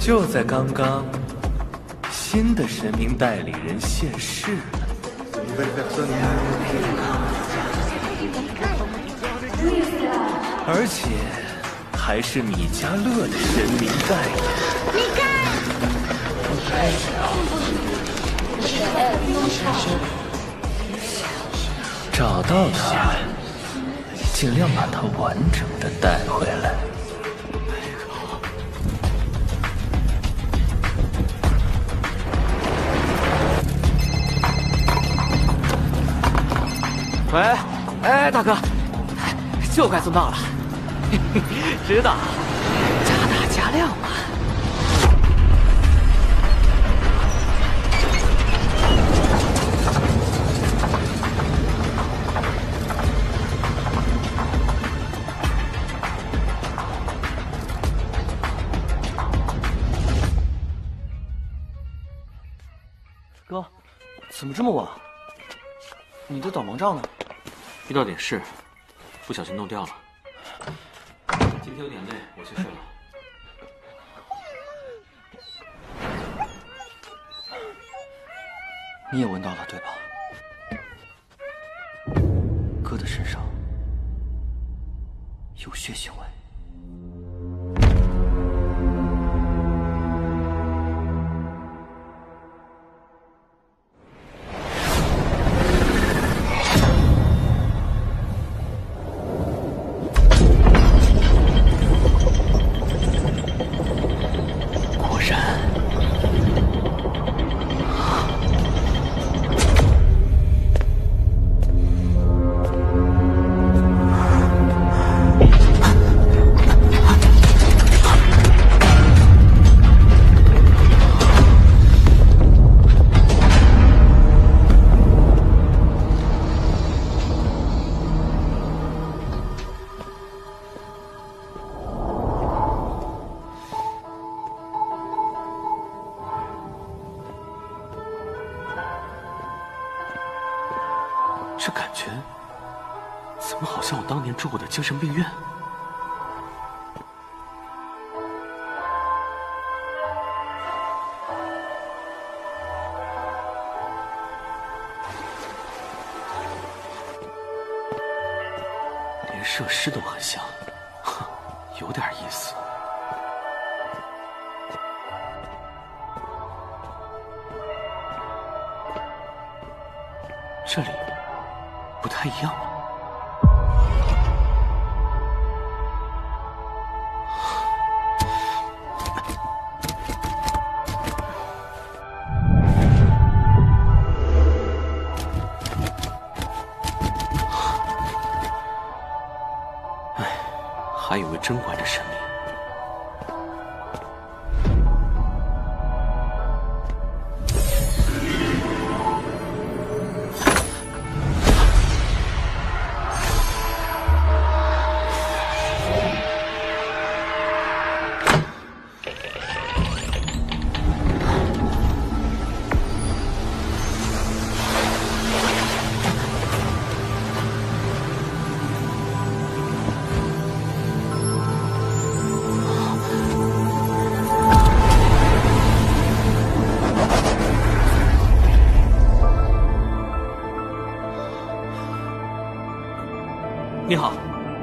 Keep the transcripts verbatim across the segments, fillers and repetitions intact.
就在刚刚，新的神明代理人现世了，而且还是米迦勒的神明代言。 米迦， 找到他，尽量把他完整的带回来。 喂，哎，大哥，就快送到了，知道，加大加量嘛。 哥，怎么这么晚？你的导盲杖呢？ 遇到点事，不小心弄掉了。今天有点累，我先睡了。 你也闻到了，对吧？哥的身上有血腥味。 这感觉怎么好像我当年住过的精神病院？连设施都很像，哼，有点意思。这里不太一样了。哎，还以为真关着神明。你好，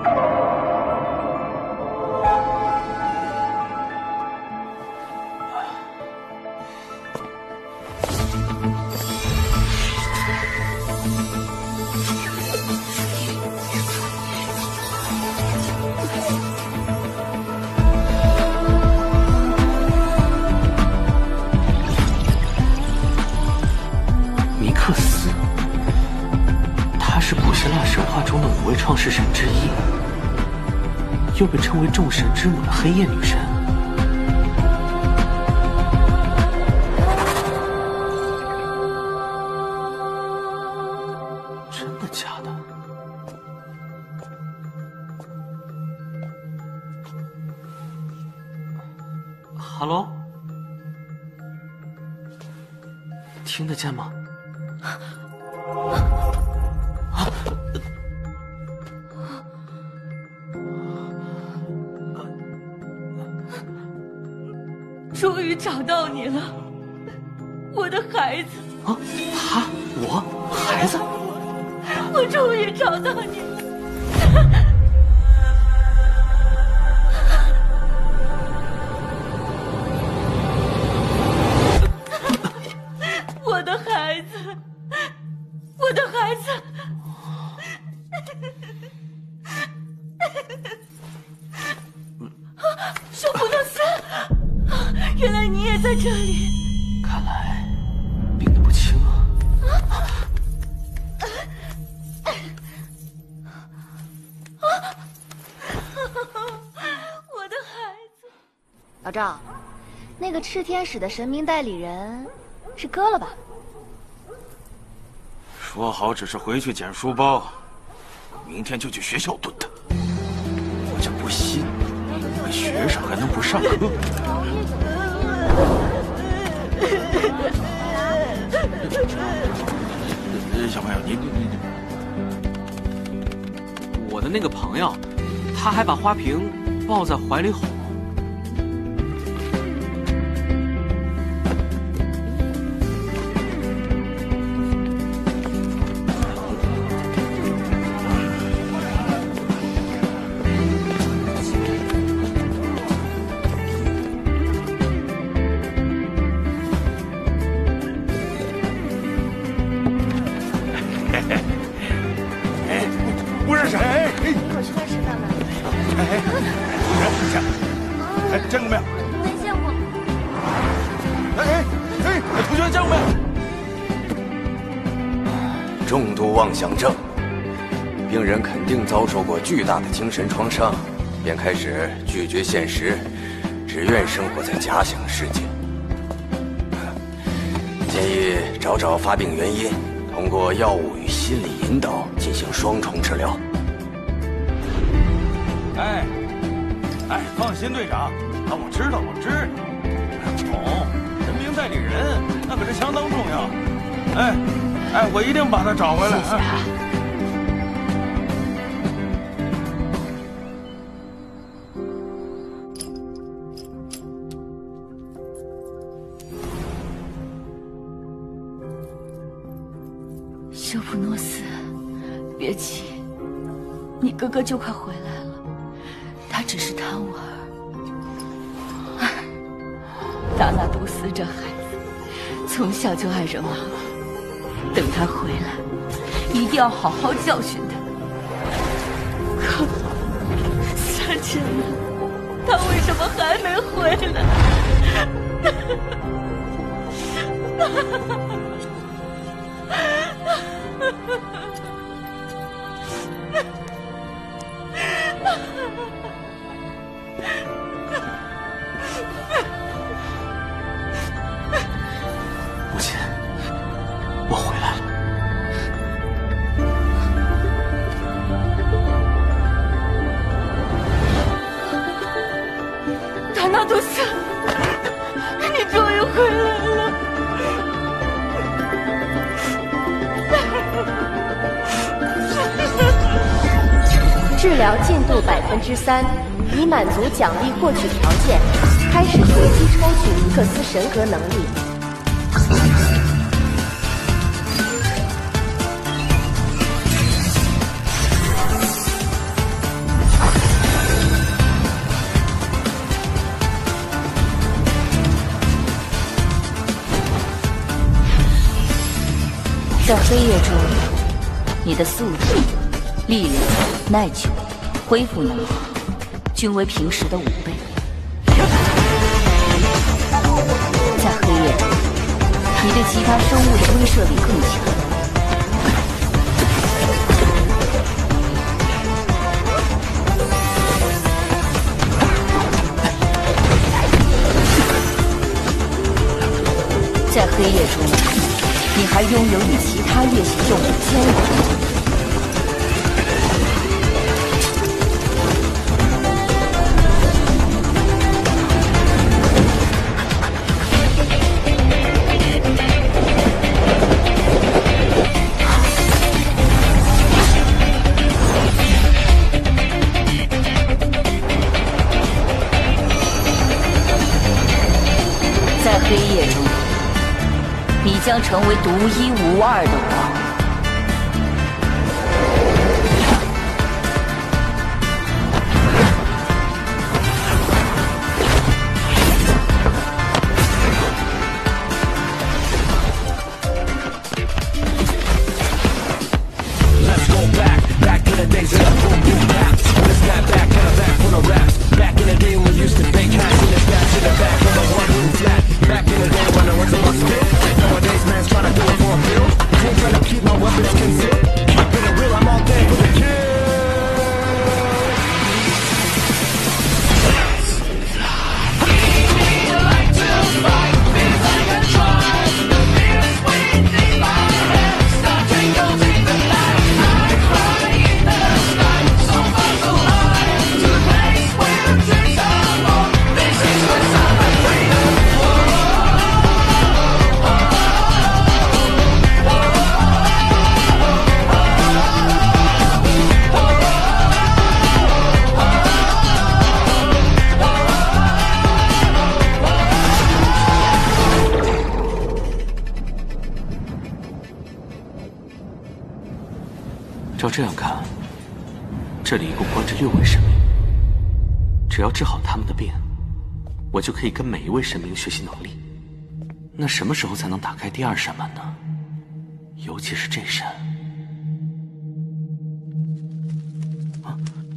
尼克斯。她是古希腊神话中的五位创世神之一，又被称为众神之母的黑夜女神。真的假的？哈喽？听得见吗？ 主于找到你了，我的孩子。 啊，他，我，孩子， 我终于找到你了。我的孩子，我的孩子。修普诺斯，原来你也在这里。 看来病得不轻啊。 我的孩子。 老赵，那个炽天使的神明代理人是哥了吧？ 说好只是回去捡书包，明天就去学校蹲他。我就不信没学上还能不上课。小朋友，你你我的那个朋友，他还把花瓶抱在怀里哄。 妄想症，病人肯定遭受过巨大的精神创伤，便开始拒绝现实，只愿生活在假想世界。建议找找发病原因，通过药物与心理引导进行双重治疗。 哎，哎，放心，队长，啊，我知道，我知道。哦，神明代理人，那可是相当重要。哎。哎，我一定把他找回来。 谢谢啊。修普诺斯，别急，你哥哥就快回来了，他只是贪玩。唉，达纳杜斯这孩子，从小就爱惹麻烦。等他回来，一定要好好教训他。可三天了，他为什么还没回来？ 母亲，我回来了。 达纳杜斯，你终于回来了。 治疗进度百分之三，已满足奖励获取条件，开始随机抽取尼克斯神格能力。在黑夜中，你的速度、力量、耐久、恢复能力均为平时的五倍。在黑夜中，你对其他生物的威慑力更强。在黑夜中，你还拥有与其他夜行动物兼容的能力。 成为独一无二的我。 照这样看，这里一共关着六位神明，只要治好他们的病，我就可以跟每一位神明学习能力。那什么时候才能打开第二扇门呢？尤其是这扇。啊！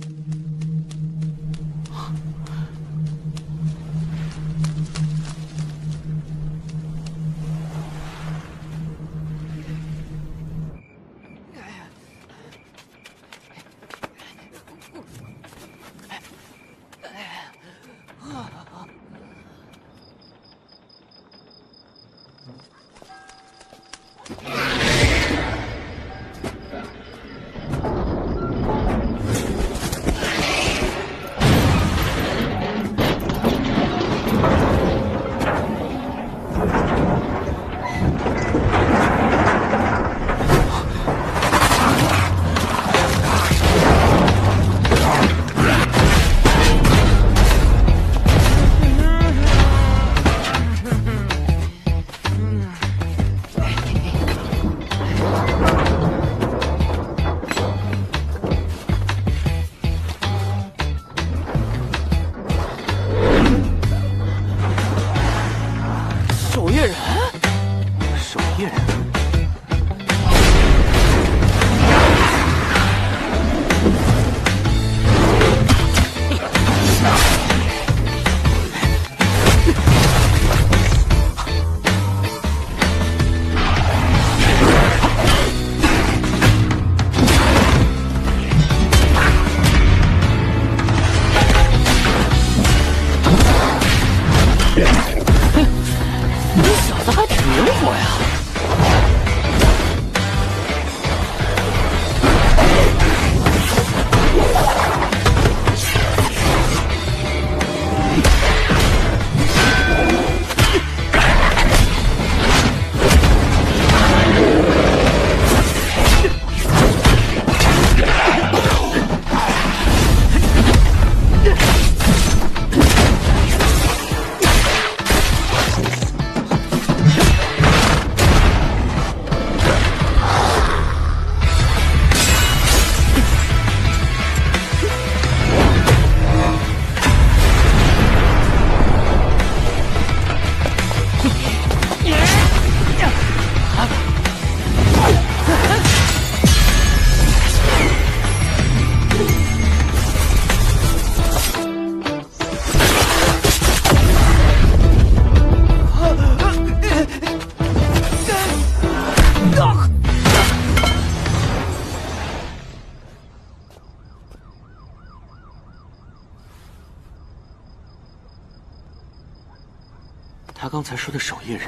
他刚才说的守夜人，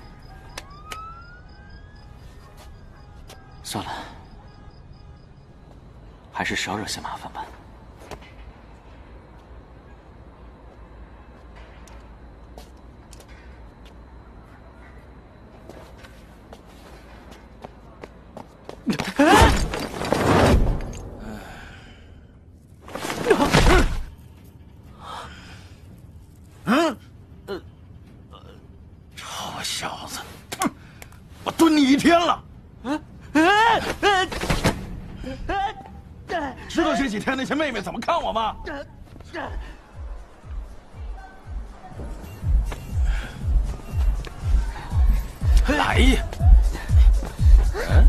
算了，还是少惹些麻烦吧。 知道这几天那些妹妹怎么看我吗？来呀！嗯。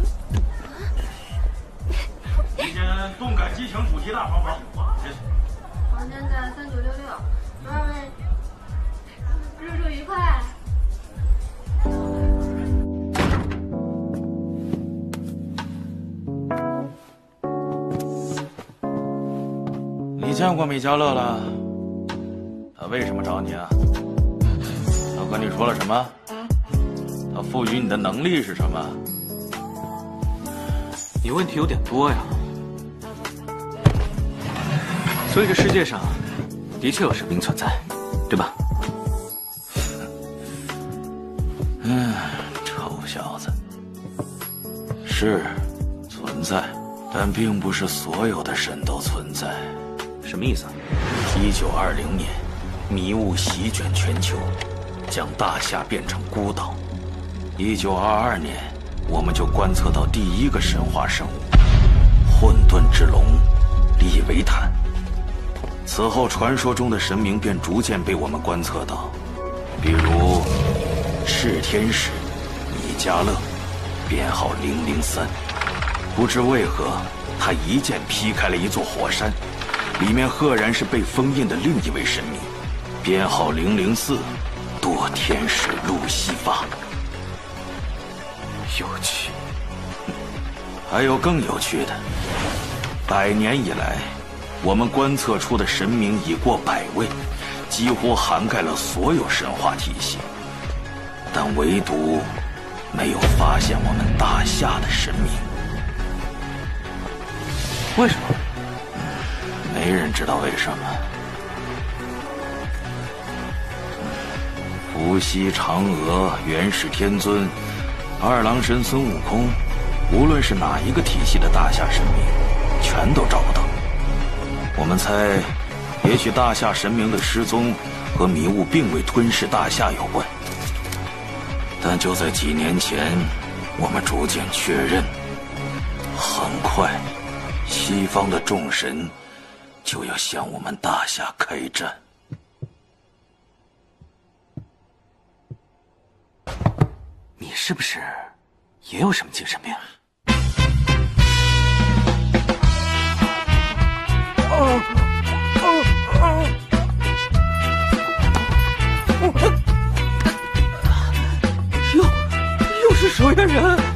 今天动感激情主题大放放，谢谢。 房间在三九六六，十二位入住愉快。 你见过米迦勒了？他为什么找你啊？他和你说了什么？他赋予你的能力是什么？ 你问题有点多呀。所以这世界上的确有神明存在，对吧？ 嗯，臭小子，是存在，但并不是所有的神都存在。 什么意思啊？ 一九二零年，迷雾席卷全球，将大夏变成孤岛。一九二二年，我们就观测到第一个神话生物——混沌之龙利维坦。此后，传说中的神明便逐渐被我们观测到，比如炽天使米迦勒，编号零零三。不知为何，他一剑劈开了一座火山，里面赫然是被封印的另一位神明，编号零零四，堕天使路西法。 有趣。 还有更有趣的，百年以来，我们观测出的神明已过百位，几乎涵盖了所有神话体系，但唯独没有发现我们大夏的神明。 为什么？ 没人知道为什么。伏羲、嫦娥、元始天尊、二郎神孙悟空，无论是哪一个体系的大夏神明，全都找不到。我们猜，也许大夏神明的失踪和迷雾并未吞噬大夏有关。但就在几年前，我们逐渐确认，很快，西方的众神就要向我们大夏开战。 你是不是也有什么精神病？ 又又是守夜人。